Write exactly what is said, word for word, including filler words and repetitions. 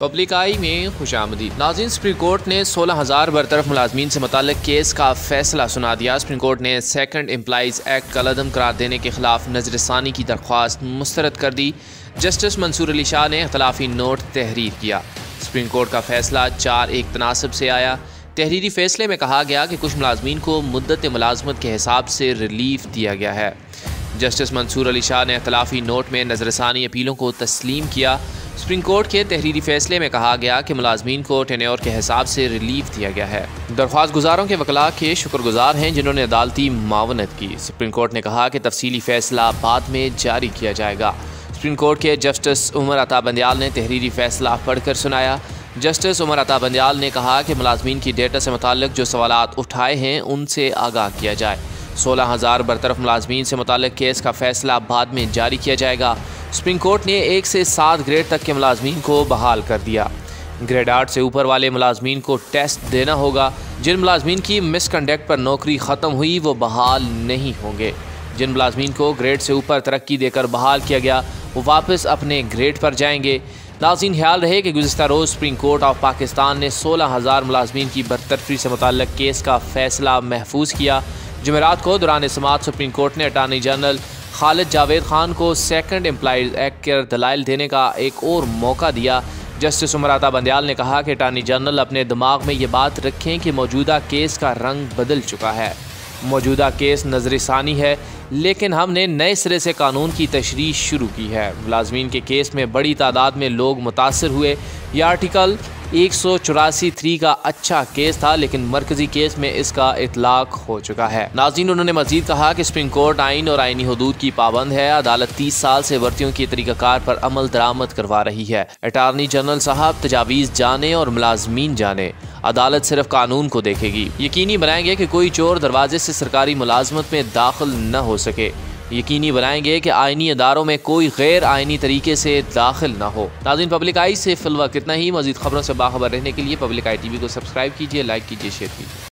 Public आई में खुशामदीद। नाज़रीन, supreme court ने सोलह हज़ार बरतरफ मुलाजमीन से मुताल्लिक केस का फैसला सुना दिया। सुप्रीम कोर्ट ने सेकंड एम्प्लाइज एक्ट कलअदम करार देने के खिलाफ नजरसानी की दरख्वास्त मुस्तरद कर दी। जस्टिस मंसूर अली शाह ने इख्तलाफी नोट तहरीर किया। सुप्रीम कोर्ट का फैसला चार एक तनासब से आया। तहरीरी फैसले में कहा गया कि कुछ मुलाजमीन को मुद्दत मुलाजमत के हिसाब से रिलीफ दिया गया है। जस्टिस मंसूर अली शाह ने इख्तलाफी नोट में नजरसानी अपीलों को तस्लीम किया। सुप्रीम कोर्ट के तहरीरी फैसले में कहा गया कि मुलाजमीन को टेन्योर के हिसाब से रिलीफ दिया गया है। दरख्वास्त गुजारों के वकला के शुक्रगुजार हैं जिन्होंने अदालती मावनत की। सुप्रीम कोर्ट ने कहा कि तफसीली फैसला बाद में जारी किया जाएगा। सुप्रीम कोर्ट के जस्टिस उमर अता बंदयाल ने तहरीरी फैसला पढ़कर सुनाया। जस्टिस उमर अता बंदयाल ने कहा कि मुलाजमीन की डेटा से मुताल्लिक जो सवालात उठाए हैं उनसे आगाह किया जाए। सोलह हज़ार बरतरफ मुलाजमीन से मुताल्लिक केस का फैसला बाद में जारी किया जाएगा। सुप्रीम कोर्ट ने एक से सात ग्रेड तक के मुलाजमीन को बहाल कर दिया। ग्रेड आठ से ऊपर वाले मुलाजमीन को टेस्ट देना होगा। जिन मुलाजमीन की मिसकंडक्ट पर नौकरी ख़त्म हुई वो बहाल नहीं होंगे। जिन मुलाजमीन को ग्रेड से ऊपर तरक्की देकर बहाल किया गया वो वापस अपने ग्रेड पर जाएंगे। नाज़रीन, ख्याल रहे कि गुज़िश्ता रोज़ सुप्रीम कोर्ट ऑफ पाकिस्तान ने सोलह हज़ार मुलाजमीन की बरतरफी से मुताल्लिक केस का फैसला महफूज किया। जुमेरात को दौरान समाअत सुप्रीम कोर्ट ने अटार्नी जनरल खालिद जावेद खान को सेकंड एम्प्लाइज एक्ट के दलाइल देने का एक और मौका दिया। जस्टिस उमर अता बंदयाल ने कहा कि अटार्नी जनरल अपने दिमाग में ये बात रखें कि मौजूदा केस का रंग बदल चुका है। मौजूदा केस नजरसानी है, लेकिन हमने नए सिरे से कानून की तशरीह शुरू की है। मुलाजमीन के केस में बड़ी तादाद में लोग मुतासर हुए। यह आर्टिकल एक सौ चौरासी थ्री का अच्छा केस था, लेकिन मरकजी केस में इसका इतलाक हो चुका है। नाज़रीन, उन्होंने मजीद कहा कि सुप्रीम कोर्ट आइन और आइनी हदूद की पाबंद है। अदालत तीस साल से वर्तियों की तरीक़ाकार पर अमल दरामद करवा रही है। अटार्नी जनरल साहब तजावीज़ जाने और मुलाजमीन जाने, अदालत सिर्फ कानून को देखेगी। यकीनी बनाएंगे कि कोई चोर दरवाजे से सरकारी मुलाजमत में दाखिल न हो सके। यकीनी बनाएंगे कि आइनी अदारों में कोई गैर आइनी तरीके से दाखिल न हो। नाज़रीन, पब्लिक आई से फिलहाल कितना ही। मज़ीद खबरों से बाखबर रहने के लिए पब्लिक आई टी वी को सब्सक्राइब कीजिए, लाइक कीजिए, शेयर कीजिए।